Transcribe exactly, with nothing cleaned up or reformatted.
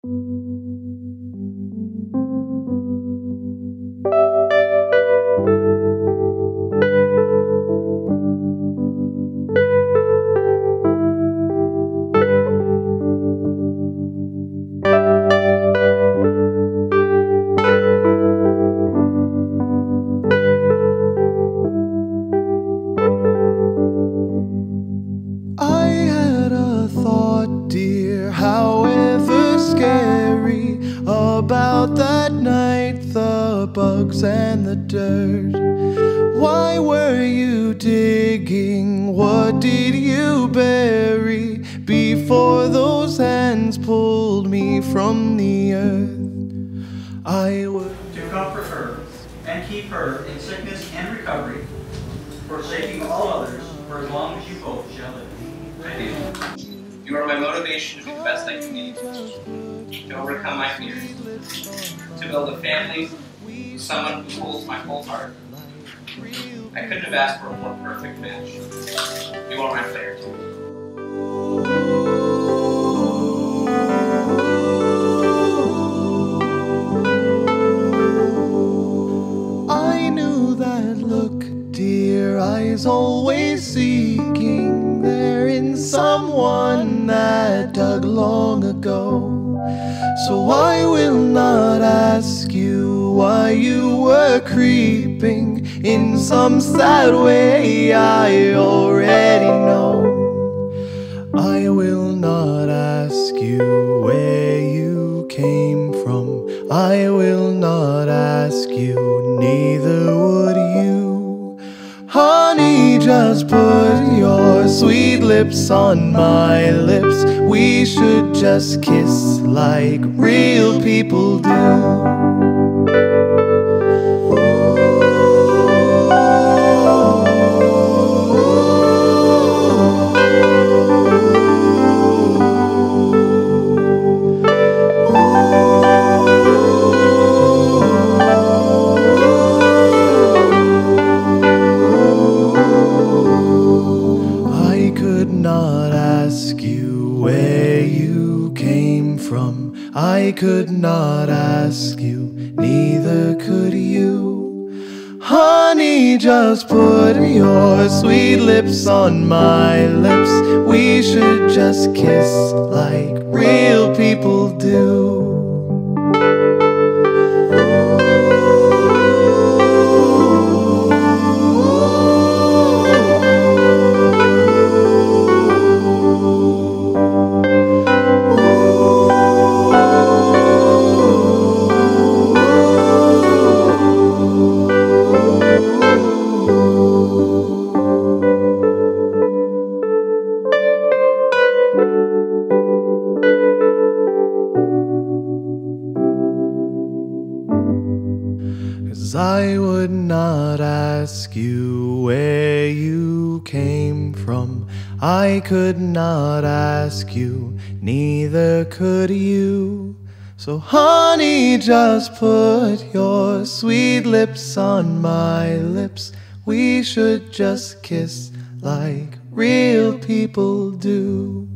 I had a thought, dear, however scary, about that night, the bugs and the dirt. Why were you digging? What did you bury before those hands pulled me from the earth? I would to comfort her and keep her in sickness and recovery, forsaking all others for as long as you both shall live. I do. You are my motivation to do the best I can be, to overcome my fears, to build a family with someone who holds my whole heart. I couldn't have asked for a more perfect match. You are my player too. I knew that look, dear, eyes always seeking there in someone that dug long ago. So I will not ask you why you were creeping in some sad way. I already know. I will not ask you where you came from. I will not ask you, neither would you. Honey, just put your sweet lips on my lips. We should just kiss like real people do. I could not ask you where you came from. I could not ask you, neither could you. Honey, just put your sweet lips on my lips. We should just kiss like real people do. Cause I would not ask you where you came from. I could not ask you, neither could you. So honey, just put your sweet lips on my lips. We should just kiss like real people do.